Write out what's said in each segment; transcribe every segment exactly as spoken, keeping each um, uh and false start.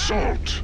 assault.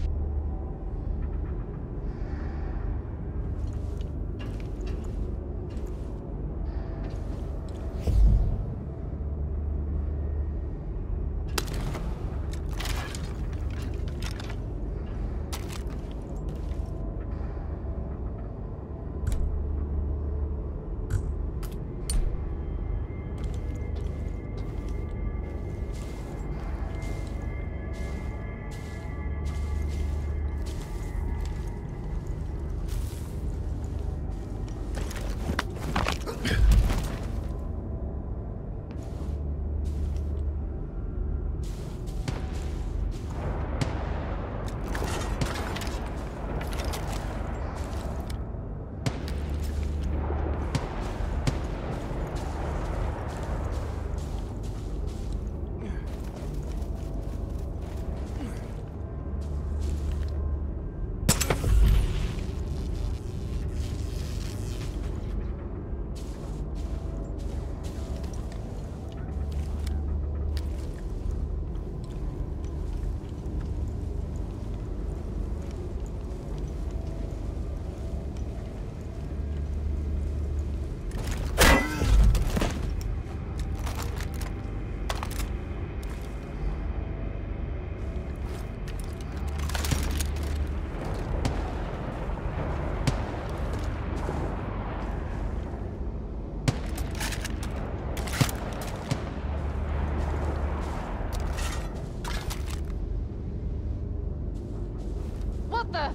What the?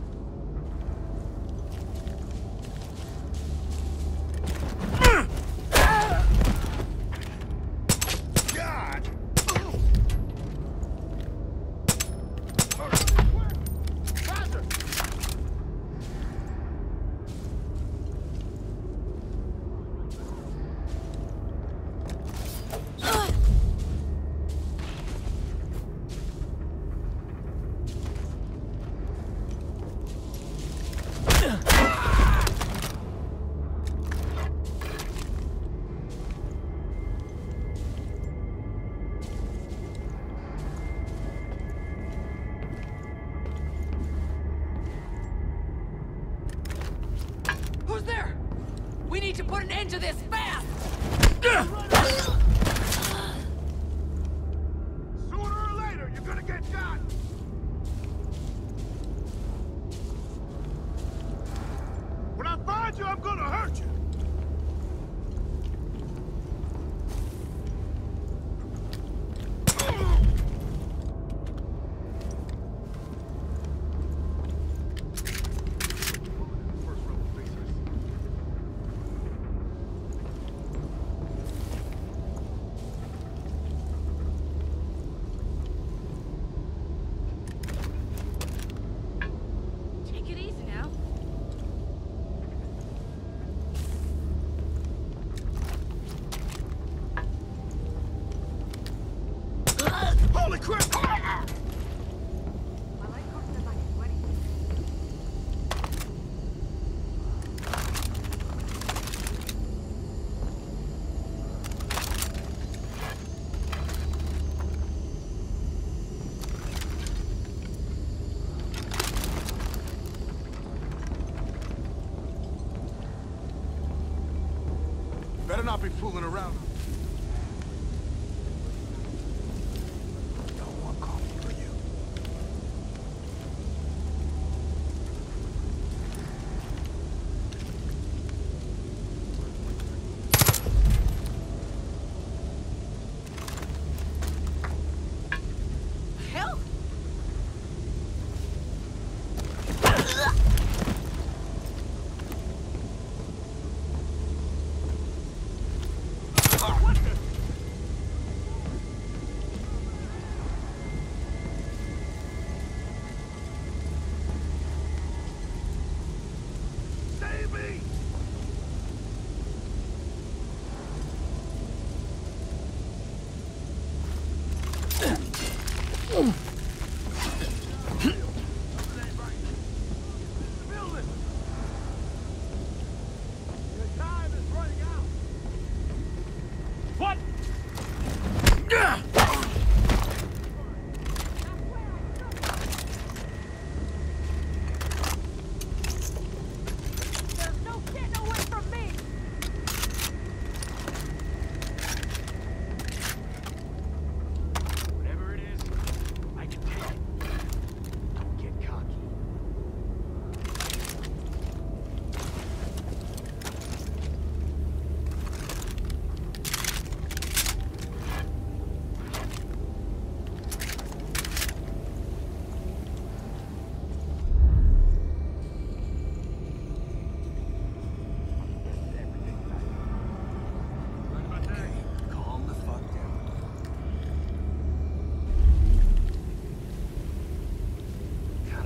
Who's there? We need to put an end to this fast! Sooner or later, you're gonna get shot! When I find you, I'm gonna hurt you! Take it easy now. Holy crap! Better not be fooling around. No one coming for you. Hell!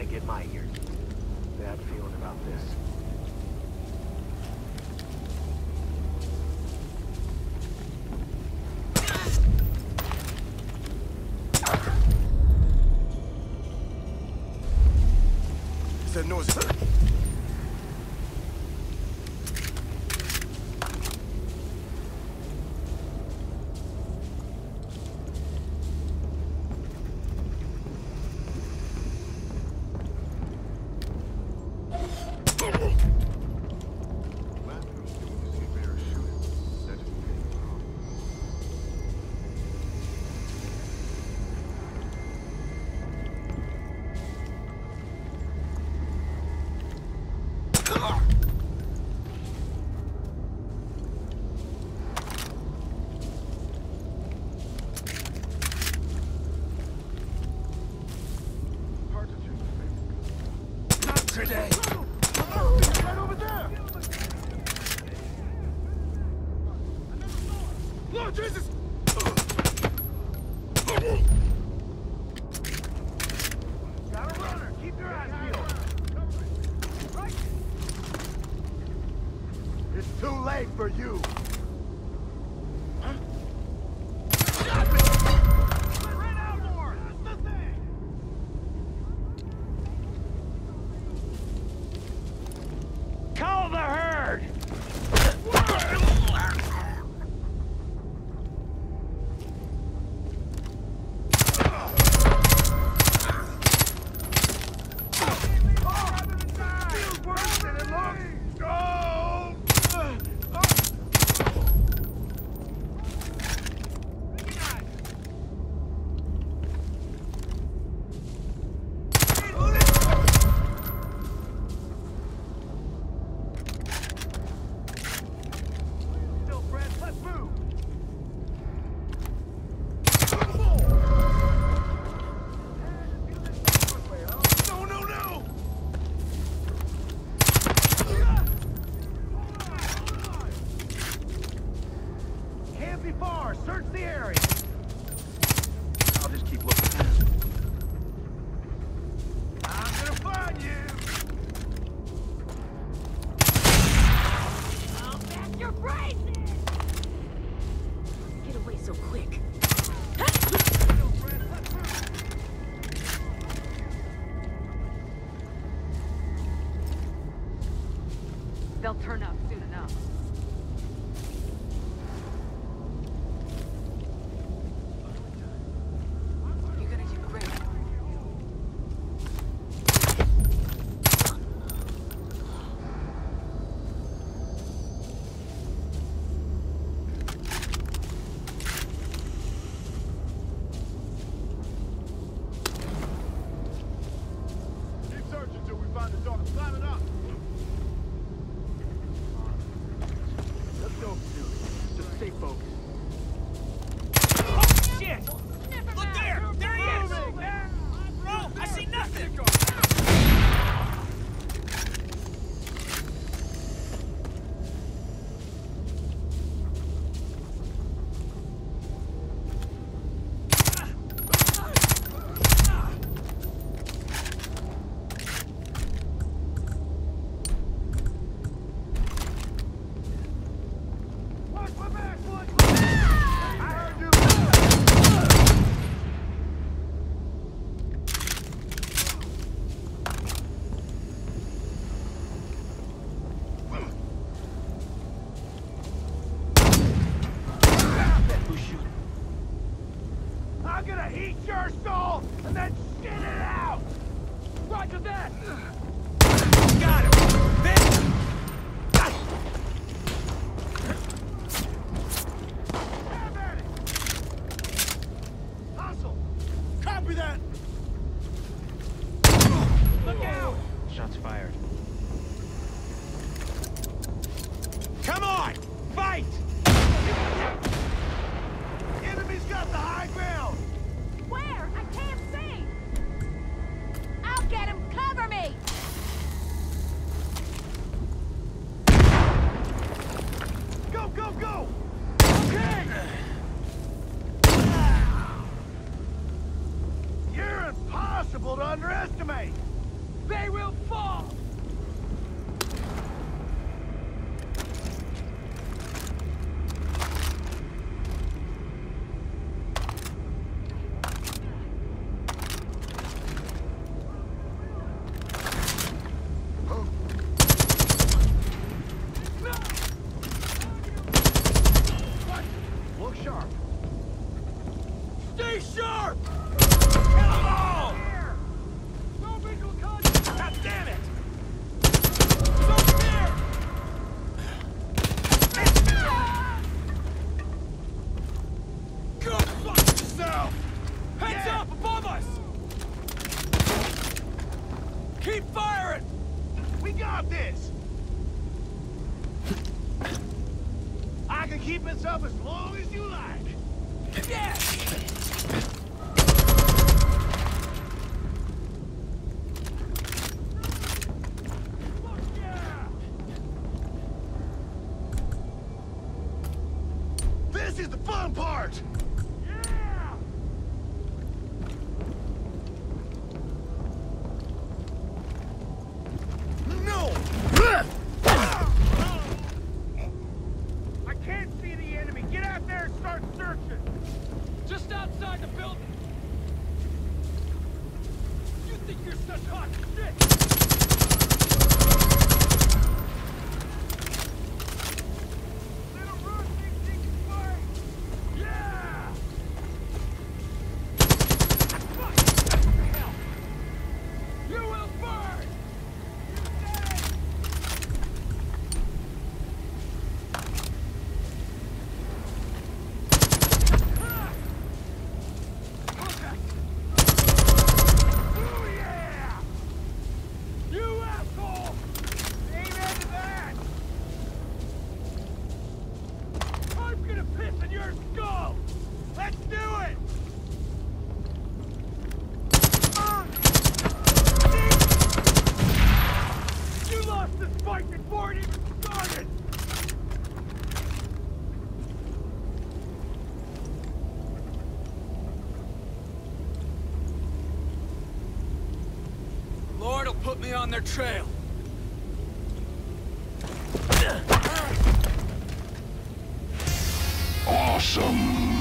get my ears. Bad feeling about this. That noise. Today. Right over there! Lord Jesus! Got a runner! Keep your eyes peeled! Right. It's too late for you! Huh? Stop it! Ran out more! That's the thing! Call the herd! Feels worse than it looks! Oh! Still fresh, let's move! No, no, no! Can't be far. Search the area. I'll just keep looking. I'm gonna find you. I'll bash your brains in! Get away so quick. They'll turn up soon enough. You're gonna do great. Keep searching till we find the dog. Climb it up. Let's go, dude. Just stay focused. Shit! Never Look there! There he is! Bro, I see nothing! Watch my back! Watch my back! I heard you! Who's shooting? I'm gonna heat your soul and then shit it out! Roger that! Got him! Bitch! Have at it! Hustle! Copy that! Look out! Shots fired. Come on! Fight! Enemy's got the high ground! Where? I can't see! I'll get him! Cover me! They will fall! Look sharp. Stay sharp! Kill 'em all! No visual contact! God damn it! So near! Go fuck yourself! Heads Yeah. up above us! Keep firing! We got this! I can keep this up as long as you like! Yes! Fuck yeah! This is the fun part! Yeah! No! I can't see the enemy. Get out there and start searching. Just outside the building. You think you're such hot shit? Little Root thinks he can fight. Yeah! Fuck! What the hell? You will burn! You said it! Oh yeah! You asshole! Aim into that! I'm gonna piss in your skull! Let's do it! You lost this fight before it even started! Lord'll put me on their trail. Awesome.